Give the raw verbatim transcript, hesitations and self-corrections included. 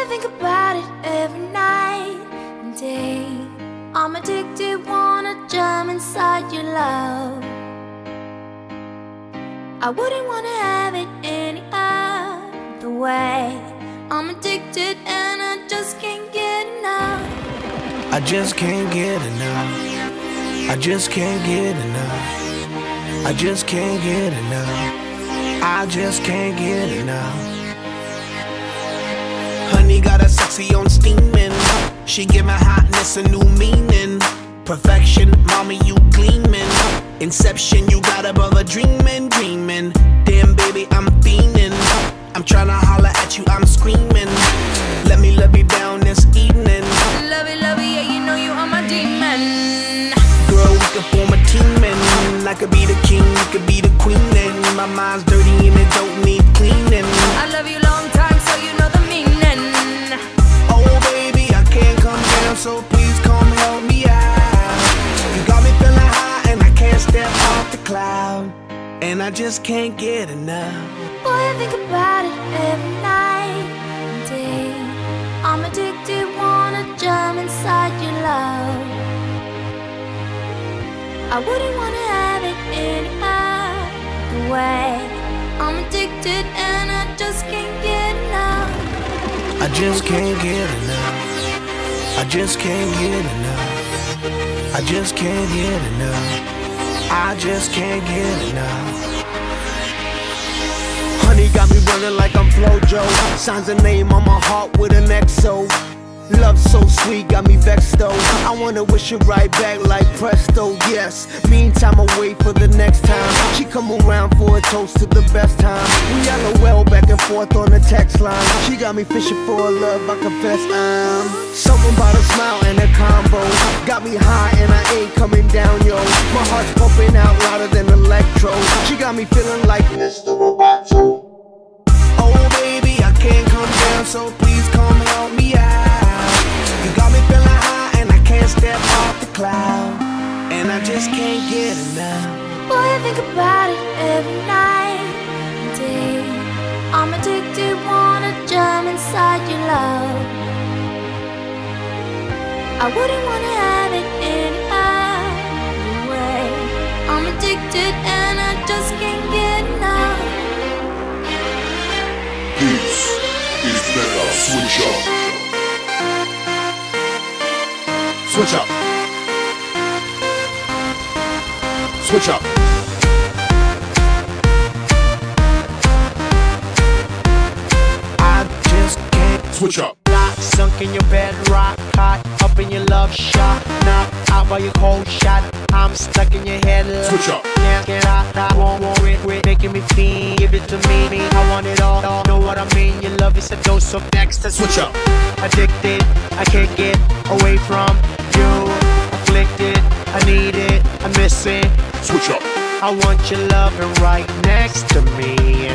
think about it every night and day. I'm addicted, wanna jump inside your love. I wouldn't wanna have it any other way. I'm addicted and I just can't get enough. I just can't get enough. I just can't get enough. I just can't get enough. I just can't get enough. Honey got a sexy on steaming. She give my hotness a new meaning. Perfection, mommy, you gleaming. Inception, you got a brother dreaming, dreaming. Damn, baby, I'm fiending. I'm tryna holler at you, I'm screaming. Let me love you down this evening. Love it, love it, yeah, you know you are my demon. Girl, we could form a team and I could be the king, you could be the queen. And my mind's dirty and it don't need cleaning. I love you long time, so you know the meaning. Oh, baby, I can't come down, so please come help me out. You got me feeling high and I can't step off the cloud. And I just can't get enough. Boy, I think about it every night and day. I'm addicted, wanna jump inside your love. I wouldn't wanna have it any other way. I'm addicted and I just can't get enough. I just can't get enough. I just can't get enough. I just can't get enough. I just can't get enough. Honey got me running like I'm Flojo. Signs a name on my heart with an X O. Love so sweet, got me vexed though. I wanna wish it right back like presto, yes. Meantime, I wait for the next time she come around for a toast to the best time. We LOL back and forth on the text line. She got me fishing for a love, I confess I'm something about a smile and a combo. Got me high and I ain't coming down, yo. My heart's pumping out louder than electro. She got me feeling like Mister Roboto. Oh baby, I can't come down, so please come help me out. You got me feeling high and I can't step off the cloud. And I just can't get enough. Boy, I think about it every night and day. I'm addicted, wanna jump inside your love. I wouldn't wanna have it any other way. I'm addicted and I just can't get enough. This is Mega Switch Up. Switch up. Switch up. I just can't Switch up. Sunk in your bed, rock hot, up in your love shot, knocked out by your cold shot. I'm stuck in your head. Switch up. Can't get out, I won't want it, quit making me feel. Give it to me, me, I want it all, all. Know what I mean? Your love is a dose of next. Switch up. Addicted, I can't get away from you. Afflicted, I need it, I miss it. Switch up. I want your loving right next to me.